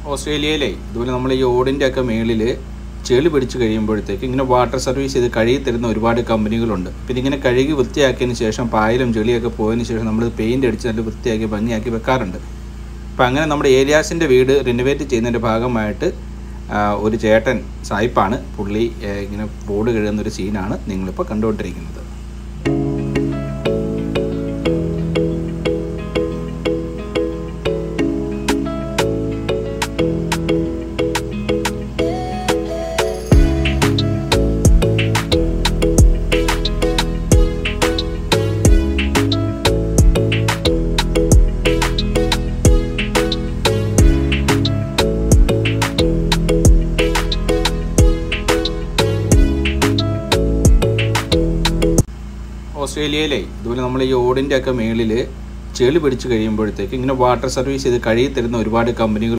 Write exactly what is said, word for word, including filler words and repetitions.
ഓസ്ട്രേലിയയിലെ ഇതുപോലെ നമ്മൾ ഈ ഓടിൻ്റെ ഒക്കെ മേളിൽ ചെളി പിടിച്ച് കഴിയുമ്പോഴത്തേക്ക് ഇങ്ങനെ വാട്ടർ സർവീസ് ചെയ്ത് കഴുകി തരുന്ന ഒരുപാട് കമ്പനികളുണ്ട്. പിന്നെ ഇങ്ങനെ കഴുകി വൃത്തിയാക്കിയതിന് ശേഷം പായലും ചെളിയൊക്കെ പോയതിന് ശേഷം നമ്മൾ പെയിൻ്റ് അടിച്ച് നല്ല വൃത്തിയാക്കി ഭംഗിയാക്കി വെക്കാറുണ്ട്. അപ്പം അങ്ങനെ നമ്മുടെ ഏലിയാസിൻ്റെ വീട് റിനോവേറ്റ് ചെയ്യുന്നതിൻ്റെ ഭാഗമായിട്ട് ഒരു ചേട്ടൻ സായിപ്പാണ്, പുള്ളി ഇങ്ങനെ ബോർഡ് കഴുകുന്നൊരു സീനാണ് നിങ്ങളിപ്പോൾ കണ്ടുകൊണ്ടിരിക്കുന്നത്. ഓസ്ട്രേലിയയിലെ ഇതുപോലെ നമ്മൾ ഈ ഓടിൻ്റെ ഒക്കെ മേളിൽ ചെളി പിടിച്ച് കഴിയുമ്പോഴത്തേക്ക് ഇങ്ങനെ വാട്ടർ സർവീസ് ചെയ്ത് കഴുകി തരുന്ന ഒരുപാട് കമ്പനികൾ